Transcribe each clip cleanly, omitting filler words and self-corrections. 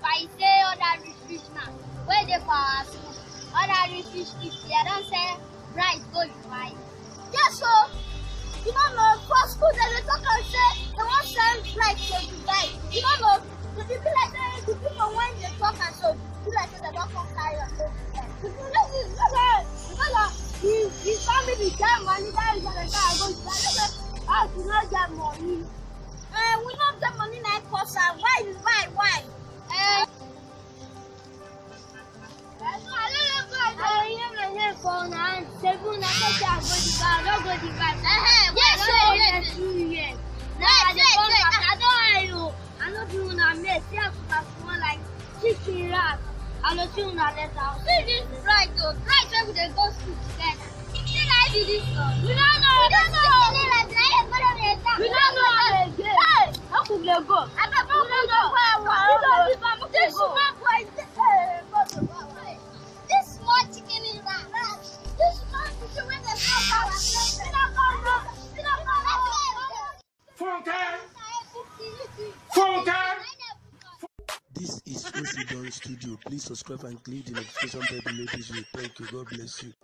I say other fish now. Where they for our school? Other fish they don't say bright go divide. Yes, so you don't know for school they talk and say they won't send bright to divide. You don't know the people like the people when they talk and so people like they don't come carry and go divide. Because his family get money, that is what they go divide. How to not get money? We don't get money like cause why? I don't see una letter. See this right though. Right where they go school together. Did I do this one? We don't know. We don't know. We don't know again. Hey, how could they go? I don't know. This this small chicken is that. This small chicken when they This is Osidon Studio. Please subscribe and click the notification bell below this video. Thank you. God bless you.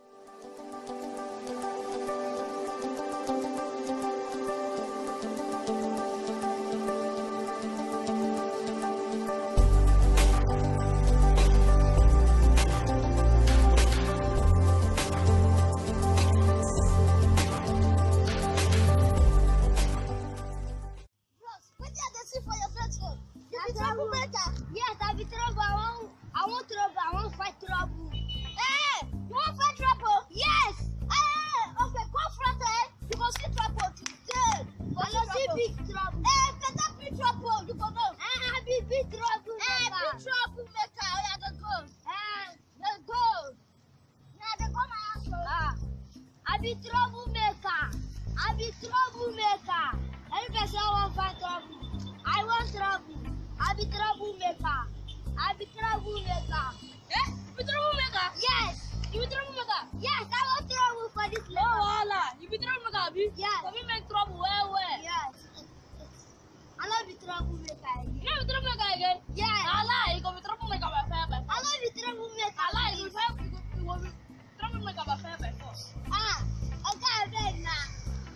Yes, I be trouble. I want trouble. I want fight trouble. Hey, you want fight trouble? Yes. Okay, confront her. You go see trouble today. I don't see big trouble. Better big trouble. You go know. I be big trouble. Big trouble maker. Oh yeah, they go. They go. Yeah, they go my house. I be troublemaker. I be troublemaker. Every person want fight trouble. I want trouble. I be troublemaker. I be troublemaker. You be troublemaker? Yes. You be troublemaker? Yes, I want trouble for this letter. Oh, Allah. You be troublemaker, Abi? Yes. So we make trouble where? Yes. I love be troublemaker again. You be troublemaker again? Yes. Allah, you go be troublemaker by fire by force. I love be troublemaker. Allah, you go be troublemaker by fire by force. Okay, I beg now.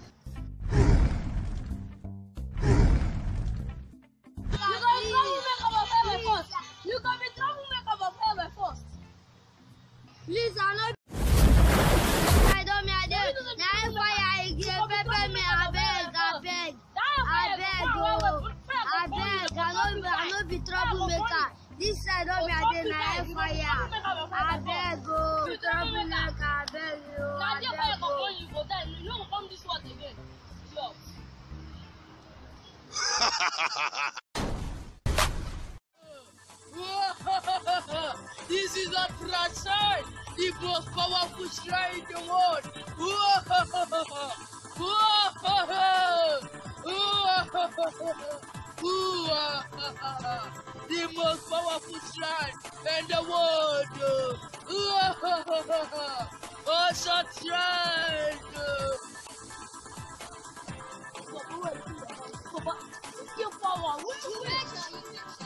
You can be troublemaker by fire by force. Please, I know. I don't mean I don't. Now fire again. Pepper me. I beg. I know be troublemaker. This side of me, I did not fire. I beg go. Troublemaker. I beg you. Now you fire go you go then. You don't come this one again. Sure. This is a Prasad, the most powerful shrine in the world. The most powerful shrine in the world. Awesome shrine. Your power, what you make?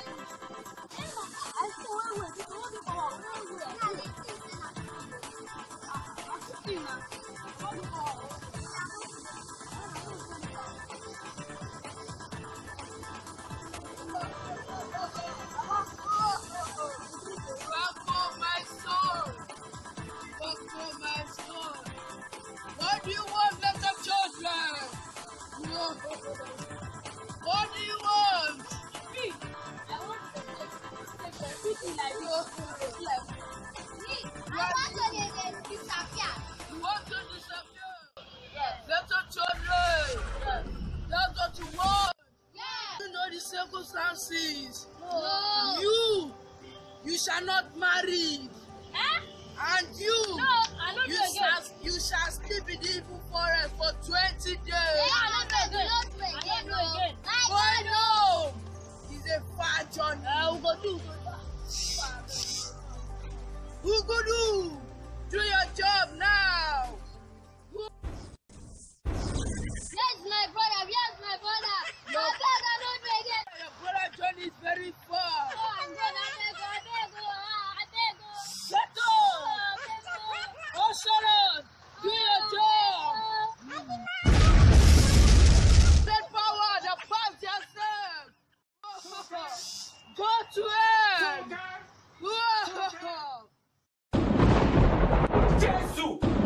What do you want, little children? What do you want? Me, I want to take like I want to disappear. You want to disappear? Yes. Little children. Yes. That's what you want. Yes. You know the circumstances. No. You shall not marry. And you shall sleep in the evil forest for 20 days. Why no? It's a far journey. Who go do? Do your job now. Yes, my brother. My brother don't make it. Your brother journey is very far. Oh, I'm Go to hell! Jesus!